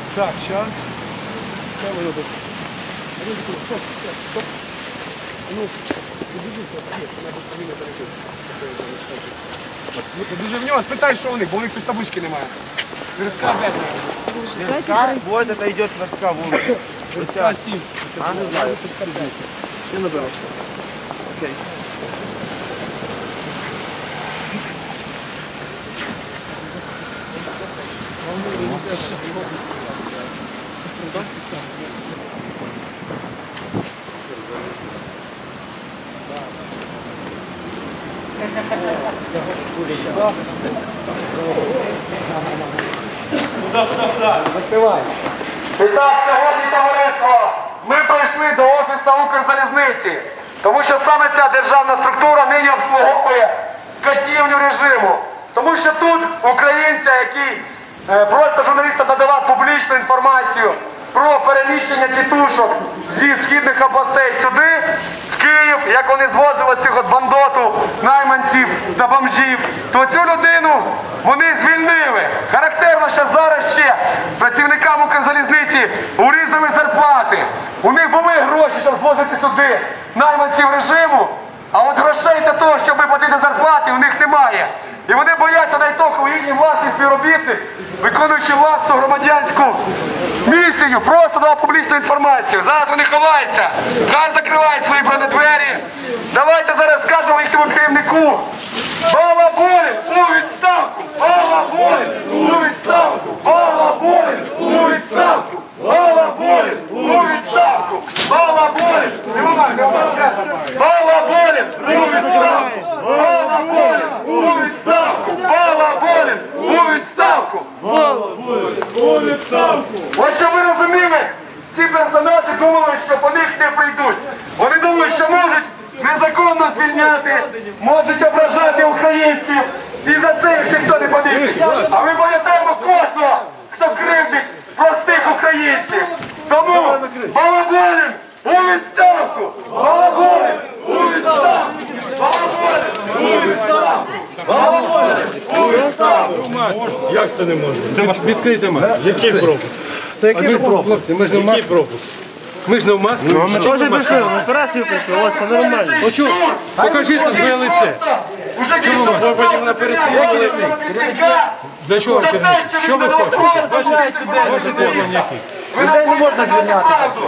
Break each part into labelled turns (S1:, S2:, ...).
S1: Так, сейчас. Стоп. Ну, побіжи в нього, спитай, що у них, бо у них щось таблички немає. Верска 5.
S2: Вот это идет Верска вулиця.
S1: Верска 7.
S2: Не знаю.
S1: Я наберу.
S2: Окей.
S3: І так, сьогодні, товариство, ми прийшли до Офісу Укрзалізниці, тому що саме ця державна структура нині обслуговує катівню режиму. Тому що тут українця, який просто журналістам надавав публічну інформацію про переміщення тітушок зі східних областей сюди, в Київ, як вони звозили цього бандоту, найманців та бомжів, то цю людину вони звільнили. Характерно, що зараз ще працівникам Укрзалізниці урізали зарплати. У них були гроші, щоб звозити сюди найманців режиму, а от грошей для того, щоб платити зарплати, у них немає. І вони бояться найти, коли їхній власний співробітник, виконуючи власну громадянську місію, просто дав публічну інформацію. Зараз вони ховаються, хай закривають свої бронедвері. Давайте зараз скажемо їхньому керівнику: Балаболін у відставку! Балаболін у відставку! Балаболін у відставку! Балаболін у відставку! Балаболін! Балаболін у відставку! Балаболін у відставку! Балаболін у відставку! Балаболін у відставку! От щоб ви розуміли, ці персонажі думали, що по них не прийдуть. Вони думають, що можуть незаконно звільняти, можуть ображати українців, і за це їх ніхто не подивиться. А ми пам'ятаємо кожного, хто кривдить простих українців. Тому Балаболін у відставку! Балаболін у відставку! Балаболін у відставку! Балаболін у відставку!
S1: Як це не можна? Відкрийте маску. Який пропуск?
S4: Та який пропуск?
S1: Ми ж не в масці. пропуск? Ми ж не в масці.
S4: Чого ж прийшли? На операцію прийшли, ось це нормально.
S1: Покажіть нам своє лице.
S3: Ви
S1: потім на переслідували. Для чого керівник? Що ви хочете? Ваші требування які?
S4: Людей не можна звільняти.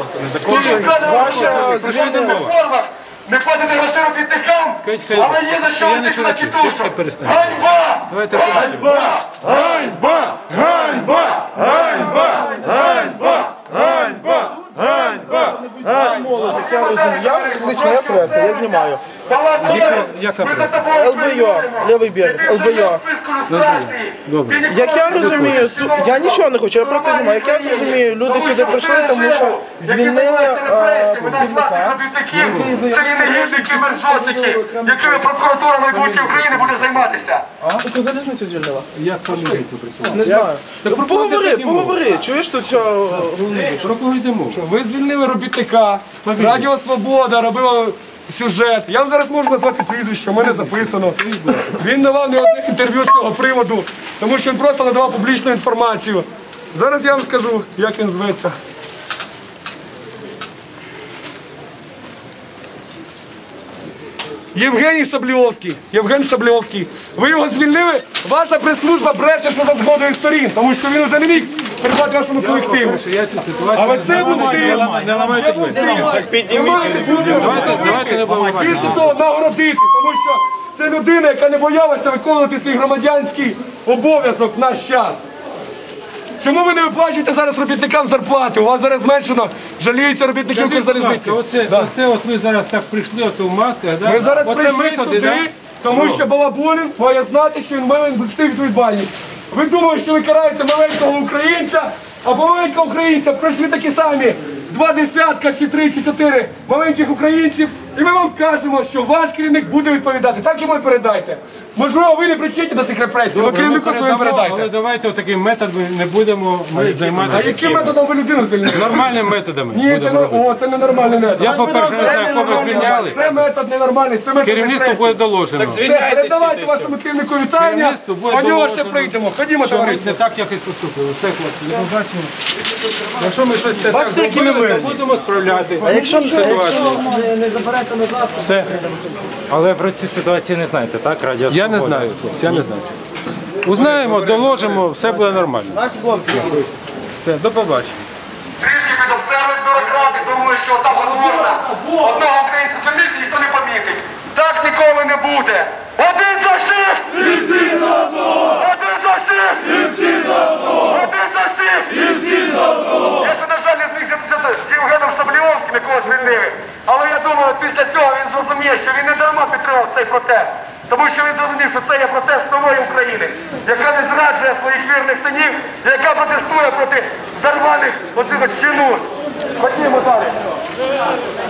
S3: Ваша звільнення. Не платите гроші робітникам, але є за що витикати тітушок. Ганьба!
S1: Давайте
S3: Ганьба! Ганьба! Ганьба! Ганьба! Ганьба! Ганьба! Ганьба!
S4: Я лично, я преса, я знімаю.
S1: Яка преса?
S4: ЛБЮ, лівий берег, ЛБЮ.
S1: Добре.
S4: Як я розумію, я нічого не хочу, я просто знімаю. Як я розумію, люди сюди прийшли, тому що звільнили працівника.
S3: Це негідники, мерзотники, якими прокуратура майбутньої України буде займатися.
S4: Укрзалізниця звільнила?
S1: Як фамілію працювати?
S4: Не знаю. Поговори, чуєш тут що головний?
S1: Про кого йде мова?
S3: Ви звільнили робітника, Радіо Свобода робила сюжет. Я вам зараз можу назвати прізвище, у мене записано. Він давав не одне інтерв'ю з цього приводу, тому що він просто надавав публічну інформацію. Зараз я вам скажу, як він зветься. Євгеній Шабліовський. Євген Шабліовський. Ви його звільнили? Ваша прес-служба бреше, що за згодою сторін, тому що він вже не міг передати вашому колективу.
S1: Я цю ситуацію
S3: Але це був тиск.
S1: не ламайте ви. Давайте не балувати.
S3: Більше того, нагородити, тому що це людина, яка не боялася виконувати свій громадянський обов'язок в наш час. Чому ви не виплачуєте зараз робітникам зарплати? У вас зараз зменшено, жаліються робітників Укрзалізниці.
S1: Оце от ви зараз так прийшли, оце в масках, да?
S3: Ми зараз
S1: Оце
S3: прийшли
S1: методи,
S3: сюди,
S1: да?
S3: тому що Балаболін має знати, що він має нести відповідальність. Ви думаєте, що ви караєте маленького українця, а маленького українця прийшли такі самі 2 десятка, чи 3, чи 4 маленьких українців, і ми вам кажемо, що ваш керівник буде відповідати. Так йому і передайте. Можливо, ви не причетні до цих репресій, ви керівнику своєму
S1: Але
S3: передайте.
S1: давайте таким методом не будемо ми
S3: А
S1: займатися.
S3: яким методом ви людину звільнили?
S1: Нормальними методами
S3: Ні, це
S1: будемо робити.
S3: це ненормальний метод.
S1: Я, по-перше, не знаю, кого звільняли.
S3: Це метод ненормальний, це метод
S1: Керівництву
S3: репресій.
S1: буде доложено.
S3: Передавайте вашому керівнику вітання,
S1: Керівництву буде
S3: по нього ще
S1: доложено.
S3: прийдемо. Ходімо,
S1: Що ми
S3: товариство.
S1: не так якось поступили. Все, хлопці, до побачення. Якщо ми щось не так
S4: які ми
S1: зробили, то
S4: мирні.
S1: будемо справляти
S4: Якщо
S1: ситуацію.
S4: не заберете назад,
S1: Все.
S5: Але про цю ситуацію не знаєте, так? Радіо
S1: Я не
S5: Свобода.
S1: знаю, хлопці, я не знаю. Узнаємо, доложимо, все буде нормально.
S4: наші хлопці.
S1: Все, до побачення.
S3: Трішки підобсервують бюрократи, думаю, що там можна одного українця більше ніхто не помітить. Так ніколи не буде. Один за всіх! І всі за одного! Один за всіх! І всі за одного! Один за всіх! І всі за одного! Я ще, на жаль, не зміг зустрітися з Євгеном Сабліовським, якого звільнили. Але я думаю, після цього він зрозуміє, що він не дарма підтримав цей протест. Тому що він зрозумів, що це є протест нової України, яка не зраджує своїх вірних синів, яка протестує проти зарваних оцих от чинуш. Ходімо далі.